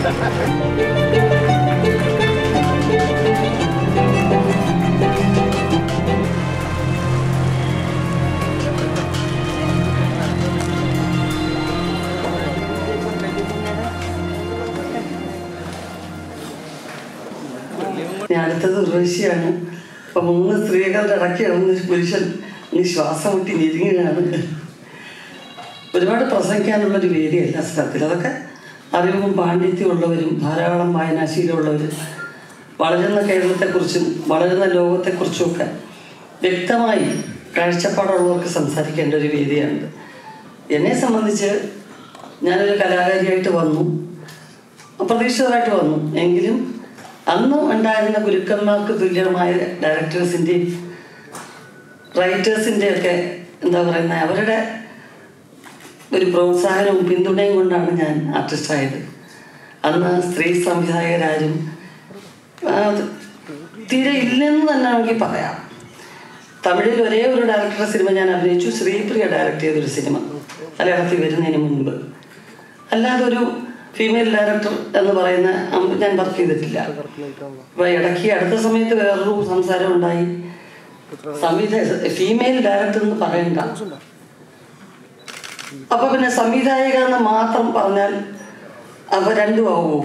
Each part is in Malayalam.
അടുത്തത് ഉർവശിയാണ്. അപ്പം 3 സ്ത്രീകളുടെ ഇടയ്ക്കാവുന്ന പുരുഷൻ ശ്വാസം മുട്ടി ഞെരുങ്ങുകയാണ്. ഒരുപാട് പ്രസംഗിക്കാനുള്ളൊരു വേദിയല്ല സ്ഥലത്തിൽ. അതൊക്കെ അറിവും പാണ്ഡിത്യവും ഉള്ളവരും ധാരാളം വായനാശീലമുള്ളവരും വളരുന്ന കേരളത്തെക്കുറിച്ചും വളരുന്ന ലോകത്തെക്കുറിച്ചുമൊക്കെ വ്യക്തമായി കാഴ്ചപ്പാടുള്ളവർക്ക് സംസാരിക്കേണ്ട ഒരു വേദിയാണിത്. എന്നെ സംബന്ധിച്ച് ഞാനൊരു കലാകാരിയായിട്ട് വന്നു, അപ്രതീക്ഷിതമായിട്ട് വന്നു. എങ്കിലും അന്ന് ഉണ്ടായിരുന്ന ഗുരുക്കന്മാർക്ക് തുല്യമായ ഡയറക്ടേഴ്സിൻ്റെയും റൈറ്റേഴ്സിൻ്റെയൊക്കെ എന്താ പറയുന്നത്, അവരുടെ ഒരു പ്രോത്സാഹനവും പിന്തുണയും കൊണ്ടാണ് ഞാൻ ആർട്ടിസ്റ്റായത്. അന്ന് സ്ത്രീ സംവിധായകരാരും തീരെ ഇല്ലെന്ന് തന്നെ നമുക്ക് പറയാം. തമിഴിൽ ഒരേ ഒരു ഡയറക്ടറുടെ സിനിമ ഞാൻ അഭിനയിച്ചു, ശ്രീപ്രിയ ഡയറക്റ്റ് ചെയ്തൊരു സിനിമ മലയാളത്തിൽ വരുന്നതിന് മുൻപ്. അല്ലാതെ ഒരു ഫീമെയിൽ ഡയറക്ടർ എന്ന് പറയുന്ന ഞാൻ വർക്ക് ചെയ്തിട്ടില്ല. അപ്പോൾ ഇടയ്ക്ക് അടുത്ത സമയത്ത് വേറൊരു സംസാരം ഉണ്ടായി, ഫീമെയിൽ ഡയറക്ടർ എന്ന് പറയണ്ട, അപ്പൊ പിന്നെ സംവിധായക എന്ന് മാത്രം പറഞ്ഞാൽ അപ്പൊ രണ്ടും ആവുമോ?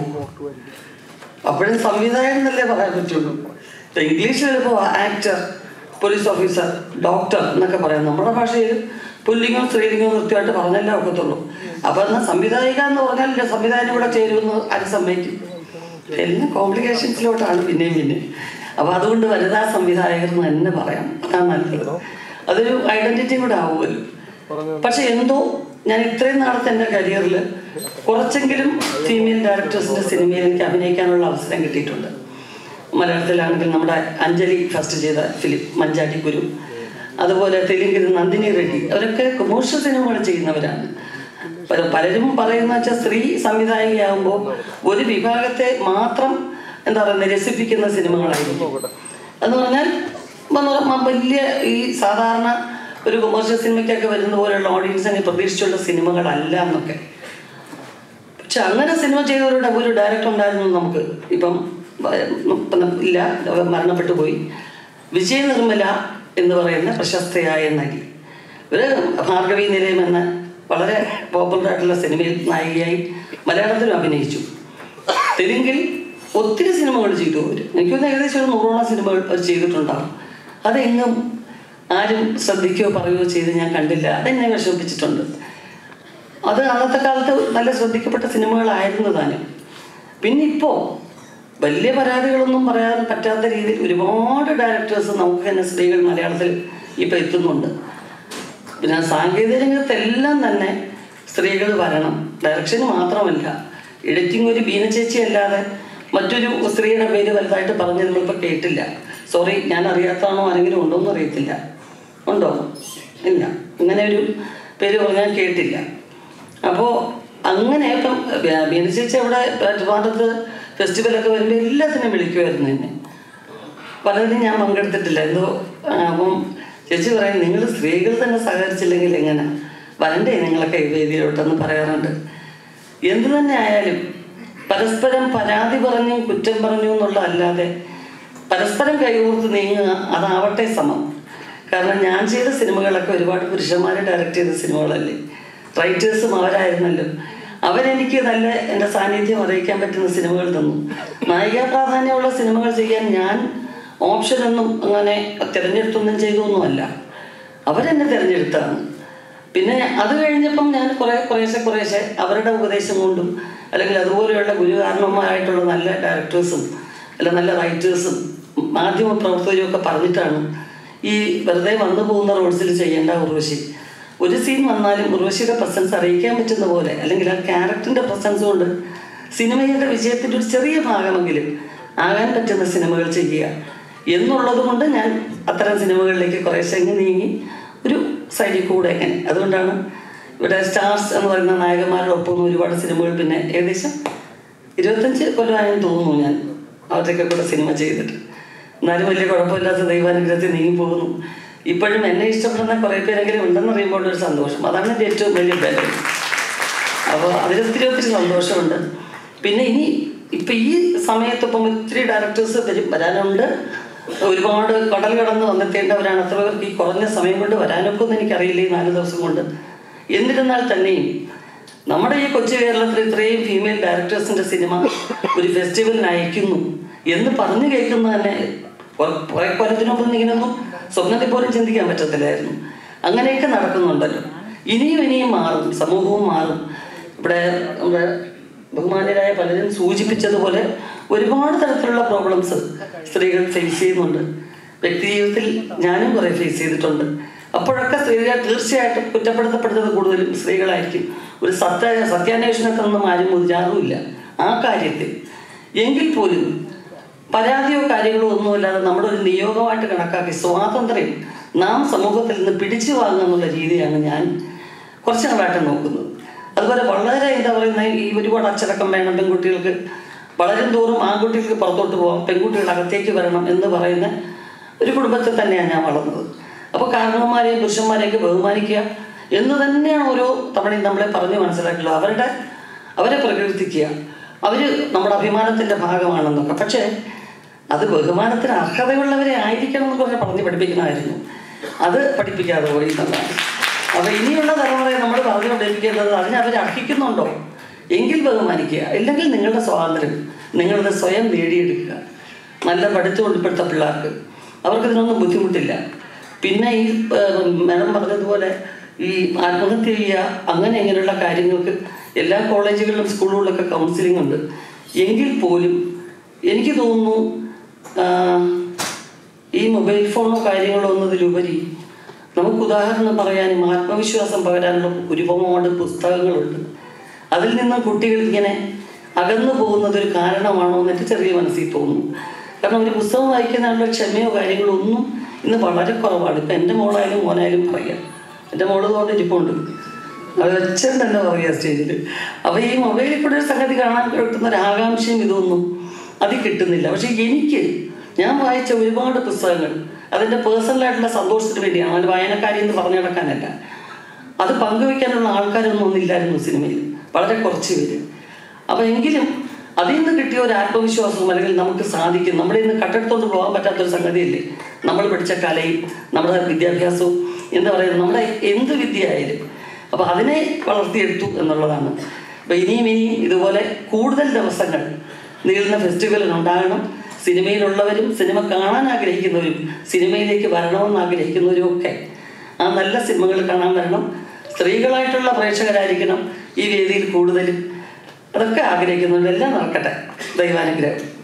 അപ്പോഴും സംവിധായകൻ എന്നല്ലേ പറയാൻ പറ്റുള്ളൂ. ഇംഗ്ലീഷിൽ ചിലപ്പോൾ ആക്ടർ, പോലീസ് ഓഫീസർ, ഡോക്ടർ എന്നൊക്കെ പറയാം. നമ്മുടെ ഭാഷയിൽ പുല്ലിംഗവും സ്ത്രീലിംഗവും കൃത്യമായിട്ട് പറഞ്ഞല്ലേ ഒക്കത്തുള്ളൂ. അപ്പൊ എന്നാൽ സംവിധായിക എന്ന് പറഞ്ഞാൽ സംവിധാനം കൂടെ ചേരുമെന്ന് ആരും സമ്മതിക്കും. എല്ലാം കോംപ്ലിക്കേഷൻസിലോട്ടാണ് പിന്നെ. അപ്പൊ അതുകൊണ്ട് വനിതാ സംവിധായകർ എന്ന് തന്നെ പറയാം, അതാണ് നല്ലത്. അതൊരു ഐഡന്റിറ്റി കൂടെ ആവുമല്ലോ. പക്ഷെ എന്തോ ഞാൻ ഇത്രയും നാളത്തെ എൻ്റെ കരിയറിൽ കുറച്ചെങ്കിലും ഫീമെയിൽ ഡയറക്ടേഴ്സിൻ്റെ സിനിമയിൽ എനിക്ക് അഭിനയിക്കാനുള്ള അവസരം കിട്ടിയിട്ടുണ്ട്. മലയാളത്തിലാണെങ്കിൽ നമ്മുടെ അഞ്ജലി ഫസ്റ്റ് ചെയ്ത ഫിലിം മഞ്ചാടി ഗുരു, അതുപോലെ തെലുങ്കിൽ നന്ദിനി റെഡ്ഡി, അവരൊക്കെ കൊമേഴ്ഷ്യൽ സിനിമകൾ ചെയ്യുന്നവരാണ്. പലരും പറയുന്ന വെച്ചാൽ സ്ത്രീ സംവിധായികയാകുമ്പോൾ ഒരു വിഭാഗത്തെ മാത്രം എന്താ പറയുക രസിപ്പിക്കുന്ന സിനിമകളായിരിക്കും. എന്ന് പറഞ്ഞാൽ വലിയ ഈ സാധാരണ ഒരു കൊമേഴ്ഷ്യൽ സിനിമയ്ക്കൊക്കെ വരുന്ന പോലെയുള്ള ഓഡിയൻസിനെ പ്രതീക്ഷിച്ചുള്ള സിനിമകളല്ല എന്നൊക്കെ. പക്ഷെ അങ്ങനെ സിനിമ ചെയ്തവരുടെ ഒരു ഡയറക്ടർ ഉണ്ടായിരുന്നു നമുക്ക്. ഇപ്പം ഇല്ല, മരണപ്പെട്ടു പോയി. വിജയ നിർമ്മല എന്ന് പറയുന്ന പ്രശസ്തയായ നടി, ഒരു ഭാർഗവി നിലയം എന്ന വളരെ പോപ്പുലറായിട്ടുള്ള സിനിമയിൽ നായികയായി മലയാളത്തിലും അഭിനയിച്ചു. തെലുങ്കിൽ ഒത്തിരി സിനിമകൾ ചെയ്തു അവർ. എനിക്കൊന്ന് ഏകദേശം ഒരു 100ഓളം സിനിമകൾ അവർ ചെയ്തിട്ടുണ്ടാകും. അതെങ്ങും ആരും ശ്രദ്ധിക്കുകയോ പറയുകയോ ചെയ്ത് ഞാൻ കണ്ടില്ല. അതെന്നെ വിഷമിപ്പിച്ചിട്ടുണ്ട്. അത് അന്നത്തെ കാലത്ത് നല്ല ശ്രദ്ധിക്കപ്പെട്ട സിനിമകളായിരുന്നു താനും. പിന്നെ ഇപ്പോൾ വലിയ പരാതികളൊന്നും പറയാൻ പറ്റാത്ത രീതിയിൽ ഒരുപാട് ഡയറക്ടേഴ്സ് നമുക്ക് തന്നെ സ്ത്രീകൾ മലയാളത്തിൽ ഇപ്പം എത്തുന്നുണ്ട്. പിന്നെ സാങ്കേതിക രംഗത്തെല്ലാം തന്നെ സ്ത്രീകൾ വരണം. ഡയറക്ഷന് മാത്രമല്ല, എഡിറ്റിംഗ് ഒരു ബീന ചേച്ചി അല്ലാതെ മറ്റൊരു സ്ത്രീയുടെ പേര് വലുതായിട്ട് പറഞ്ഞ് നമ്മളിപ്പോൾ കേട്ടില്ല. സോറി, ഞാൻ അറിയാത്തതാണോ ആരെങ്കിലും ഉണ്ടോ എന്ന് അറിയത്തില്ല. ഉണ്ടോ? ഇല്ല, ഇങ്ങനെ ഒരു പേര് പറഞ്ഞാൽ കേട്ടില്ല. അപ്പോൾ അങ്ങനെ ഇപ്പം ബീന ചേച്ചി അവിടെ ട്രിവാൻഡ്രത്ത് ഫെസ്റ്റിവലൊക്കെ വരുമ്പോൾ എല്ലാത്തിനും വിളിക്കുമായിരുന്നു എന്നെ. പലതിനും ഞാൻ പങ്കെടുത്തിട്ടില്ല എന്തോ. അപ്പം ചേച്ചി പറയും, നിങ്ങൾ സ്ത്രീകൾ തന്നെ സഹകരിച്ചില്ലെങ്കിൽ എങ്ങനെ വരണ്ടേ നിങ്ങളൊക്കെ ഈ വേദിയിലോട്ടെന്ന് പറയാറുണ്ട്. എന്തു തന്നെ ആയാലും പരസ്പരം പരാതി പറഞ്ഞും കുറ്റം പറഞ്ഞു എന്നുള്ളതല്ലാതെ പരസ്പരം കൈകോർത്ത് നീങ്ങുക, അതാവട്ടെ സമം. കാരണം ഞാൻ ചെയ്ത സിനിമകളൊക്കെ ഒരുപാട് പുരുഷന്മാരെ ഡയറക്റ്റ് ചെയ്ത സിനിമകളല്ലേ. റൈറ്റേഴ്സും അവരായിരുന്നല്ലോ. അവരെനിക്ക് നല്ല എൻ്റെ സാന്നിധ്യം അറിയിക്കാൻ പറ്റുന്ന സിനിമകൾ തന്നു. നായികാ പ്രാധാന്യമുള്ള സിനിമകൾ ചെയ്യാൻ ഞാൻ ഓപ്ഷനൊന്നും അങ്ങനെ തിരഞ്ഞെടുത്തൊന്നും ചെയ്തൊന്നുമല്ല, അവരെന്നെ തിരഞ്ഞെടുത്താണ്. പിന്നെ അത് കഴിഞ്ഞപ്പം ഞാൻ കുറേശ്ശെ അവരുടെ ഉപദേശം കൊണ്ടും അല്ലെങ്കിൽ അതുപോലെയുള്ള ഗുരുകാരണന്മാരായിട്ടുള്ള നല്ല ഡയറക്ടേഴ്സും അല്ല നല്ല റൈറ്റേഴ്സും മാധ്യമ പ്രവർത്തകരും ഒക്കെ പറഞ്ഞിട്ടാണ് ഈ വെറുതെ വന്നു പോകുന്ന റോൾസിൽ ചെയ്യേണ്ട ഉർവശി. ഒരു സീൻ വന്നാലും ഉർവശിയുടെ പ്രസൻസ് അറിയിക്കാൻ പറ്റുന്ന പോലെ, അല്ലെങ്കിൽ ആ ക്യാരക്ടറിൻ്റെ പ്രസൻസ് കൊണ്ട് സിനിമയുടെ വിജയത്തിൻ്റെ ഒരു ചെറിയ ഭാഗമെങ്കിലും ആകാൻ പറ്റുന്ന സിനിമകൾ ചെയ്യുക എന്നുള്ളത് കൊണ്ട് ഞാൻ അത്തരം സിനിമകളിലേക്ക് കുറേശ്ശെ നീങ്ങി ഒരു സൈഡിൽ കൂടെ എങ്ങനെ. അതുകൊണ്ടാണ് ഇവിടെ സ്റ്റാർസ് എന്ന് പറയുന്ന നായകന്മാരുടെ ഒപ്പം ഒരുപാട് സിനിമകൾ പിന്നെ ഏകദേശം 25 കൊല്ലമായെന്ന് തോന്നുന്നു ഞാൻ അവരുടെയൊക്കെ കൂടെ സിനിമ ചെയ്തിട്ട്. എന്നാലും വലിയ കുഴപ്പമില്ലാത്ത ദൈവാനുഗ്രഹത്തിൽ നീങ്ങി പോകുന്നു. ഇപ്പോഴും എന്നെ ഇഷ്ടപ്പെടുന്ന കുറേ പേരെങ്കിലും ഉണ്ടെന്നറിയുമ്പോൾ ഒരു സന്തോഷം, അതാണ് എൻ്റെ ഏറ്റവും വലിയ ബലം. അപ്പോൾ അതിലൊത്തിരി സന്തോഷമുണ്ട്. പിന്നെ ഇപ്പം ഈ സമയത്ത് ഇപ്പം ഒത്തിരി ഡയറക്ടേഴ്സ് വരാനുണ്ട്. ഒരുപാട് കടൽ കടന്ന് വന്നെത്തേണ്ടവരാണ്. അത്ര പേർക്ക് ഈ കുറഞ്ഞ സമയം കൊണ്ട് വരാനൊക്കെ ഒന്നും എനിക്കറിയില്ല ഈ 4 ദിവസം കൊണ്ട്. എന്നിരുന്നാൽ തന്നെയും നമ്മുടെ ഈ കൊച്ചു കേരളത്തിൽ ഇത്രയും ഫീമെയിൽ ഡയറക്ടേഴ്സിൻ്റെ സിനിമ ഒരു ഫെസ്റ്റിവലിന് അയക്കുന്നു എന്ന് പറഞ്ഞു കേൾക്കുന്ന തന്നെ കുറേ കൊല്ലത്തിനൊപ്പം ഇങ്ങനെയൊന്നും സ്വപ്നത്തിൽ പോലും ചിന്തിക്കാൻ പറ്റത്തില്ലായിരുന്നു. അങ്ങനെയൊക്കെ നടക്കുന്നുണ്ടല്ലോ. ഇനിയും മാറും, സമൂഹവും മാറും. ഇവിടെ നമ്മുടെ ബഹുമാന്യരായ പലരും സൂചിപ്പിച്ചതുപോലെ ഒരുപാട് തരത്തിലുള്ള പ്രോബ്ലംസ് സ്ത്രീകൾ ഫേസ് ചെയ്യുന്നുണ്ട്. വ്യക്തി ജീവിതത്തിൽ ഞാനും കുറേ ഫേസ് ചെയ്തിട്ടുണ്ട്. അപ്പോഴൊക്കെ സ്ത്രീകൾ തീർച്ചയായിട്ടും കുറ്റപ്പെടുത്തപ്പെടുന്നത് കൂടുതലും സ്ത്രീകളായിരിക്കും. ഒരു സത്യാന്വേഷണത്തിനൊന്നും ആരും മുതിരാറുമില്ല ആ കാര്യത്തിൽ. എങ്കിൽ പോലും പരാതിയോ കാര്യങ്ങളോ ഒന്നുമില്ലാതെ നമ്മുടെ ഒരു നിയോഗമായിട്ട് കണക്കാക്കി സ്വാതന്ത്ര്യം നാം സമൂഹത്തിൽ നിന്ന് പിടിച്ചു വാങ്ങുക എന്നുള്ള രീതിയാണ് ഞാൻ കുറച്ച് നാളായിട്ട് നോക്കുന്നത്. അതുപോലെ വളരെ എന്താ പറയുന്ന ഈ ഒരുപാട് അച്ചടക്കം വേണം പെൺകുട്ടികൾക്ക്, വളരും തോറും ആൺകുട്ടികൾക്ക് പുറത്തോട്ട് പോകാം, പെൺകുട്ടികൾ അകത്തേക്ക് വരണം എന്ന് പറയുന്ന ഒരു കുടുംബത്തിൽ തന്നെയാണ് ഞാൻ വളർന്നത്. അപ്പോൾ കാരണവന്മാരെയും പുരുഷന്മാരെയൊക്കെ ബഹുമാനിക്കുക എന്ന് തന്നെയാണ് ഓരോ തവണയും നമ്മളെ പറഞ്ഞ് മനസ്സിലാക്കിയുള്ളത്. അവരെ പ്രകീർത്തിക്കുക, അവർ നമ്മുടെ അഭിമാനത്തിൻ്റെ ഭാഗമാണെന്നൊക്കെ. പക്ഷേ അത് ബഹുമാനത്തിന് അർഹതയുള്ളവരെ ആയിരിക്കണം എന്നൊക്കെ പറഞ്ഞ് പഠിപ്പിക്കണമായിരുന്നു. അത് പഠിപ്പിക്കാതെ പോയി എന്നുള്ളതാണ്. അപ്പോൾ ഇനിയുള്ള തലമുറയെ നമ്മൾ പറഞ്ഞുകൊണ്ടിരിക്കുന്നത് അതിനവർ അർഹിക്കുന്നുണ്ടോ എങ്കിൽ ബഹുമാനിക്കുക, ഇല്ലെങ്കിൽ നിങ്ങളുടെ സ്വാതന്ത്ര്യം നിങ്ങളത് സ്വയം നേടിയെടുക്കുക. നല്ല പഠിത്തം ഇപ്പോഴത്തെ പിള്ളേർക്ക് അവർക്കിതിനൊന്നും ബുദ്ധിമുട്ടില്ല. പിന്നെ ഈ മാഡം പറഞ്ഞതുപോലെ ഈ ആത്മഹത്യ ചെയ്യുക അങ്ങനെയുള്ള കാര്യങ്ങൾക്ക് എല്ലാ കോളേജുകളിലും സ്കൂളുകളിലൊക്കെ കൗൺസിലിംഗ് ഉണ്ട്. എങ്കിൽ പോലും എനിക്ക് തോന്നുന്നു ഈ മൊബൈൽ ഫോണോ കാര്യങ്ങളോ എന്നതിലുപരി നമുക്ക് ഉദാഹരണം പറയാനും ആത്മവിശ്വാസം പകരാനുള്ള ഒരുപാട് പുസ്തകങ്ങളുണ്ട്. അതിൽ നിന്നും കുട്ടികൾ ഇങ്ങനെ അകന്നു പോകുന്നതൊരു കാരണമാണോ എന്നൊക്കെ ചെറിയ മനസ്സിൽ തോന്നുന്നു. കാരണം ഒരു പുസ്തകം വായിക്കാനുള്ള ക്ഷമയോ കാര്യങ്ങളോ ഒന്നും ഇന്ന് വളരെ കുറവാണ്. ഇപ്പം എൻ്റെ മോളായാലും മോനായാലും പറയാം. എൻ്റെ മോള് കൊണ്ട് ഇരിപ്പുണ്ട്, അത് അച്ഛൻ തന്നെ പറയുക സ്റ്റേജിൽ. അപ്പോൾ ഈ മൊബൈലിൽ കൂടെ ഒരു സംഗതി കാണാൻ കിട്ടുന്ന ഒരു ആകാംക്ഷയും ഇതൊന്നും അത് കിട്ടുന്നില്ല. പക്ഷേ ഞാൻ വായിച്ച ഒരുപാട് പുസ്തകങ്ങൾ അതിൻ്റെ പേഴ്സണലായിട്ടുള്ള സന്തോഷത്തിന് വേണ്ടിയാണ്, അതിൻ്റെ വായനക്കാരി എന്ന് പറഞ്ഞു നടക്കാനല്ല. അത് പങ്കുവയ്ക്കാനുള്ള ആൾക്കാരൊന്നും ഒന്നില്ലായിരുന്നു സിനിമയിൽ, വളരെ കുറച്ച് പേര്. അപ്പോൾ എങ്കിലും അതിൽ നിന്ന് കിട്ടിയ ഒരു ആത്മവിശ്വാസവും അല്ലെങ്കിൽ നമുക്ക് സാധിക്കും, നമ്മളിൽ നിന്ന് കട്ടെടുത്തോണ്ട് പോകാൻ പറ്റാത്തൊരു സംഗതിയല്ലേ നമ്മൾ പഠിച്ച കലയും നമ്മുടെ വിദ്യാഭ്യാസവും, എന്താ പറയുക, നമ്മുടെ എന്ത് വിദ്യയായാലും. അപ്പോൾ അതിനെ വളർത്തിയെടുത്തു എന്നുള്ളതാണ്. അപ്പോൾ ഇനിയും ഇതുപോലെ കൂടുതൽ ദിവസങ്ങൾ നീളുന്ന ഫെസ്റ്റിവലുണ്ടാകണം. സിനിമയിലുള്ളവരും സിനിമ കാണാൻ ആഗ്രഹിക്കുന്നവരും സിനിമയിലേക്ക് വരണമെന്ന് ആഗ്രഹിക്കുന്നവരും ഒക്കെ ആ നല്ല സിനിമകൾ കാണാൻ വരണം. സ്ത്രീകളായിട്ടുള്ള പ്രേക്ഷകരായിരിക്കണം ഈ വേദിയിൽ കൂടുതലും. അതൊക്കെ ആഗ്രഹിക്കുന്നവരെല്ലാം നടക്കട്ടെ. ദൈവാനുഗ്രഹം.